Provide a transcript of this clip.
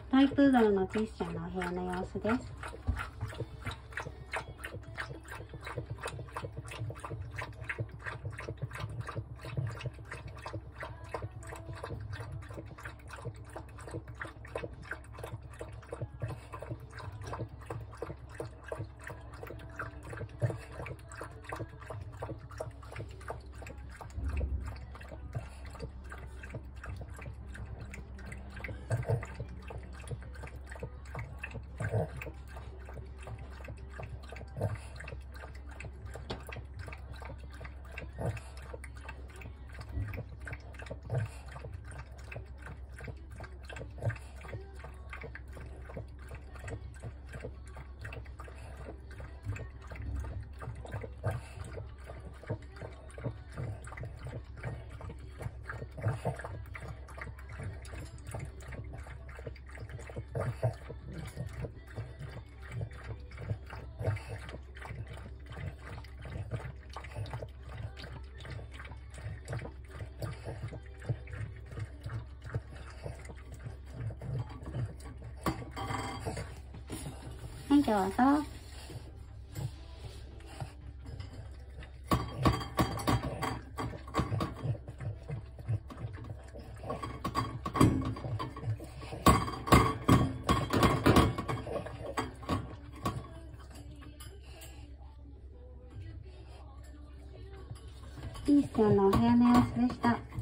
トイプードルのティッシャのお部屋の様子です。はい、どうぞ。ピースちゃんのお部屋の様子でした。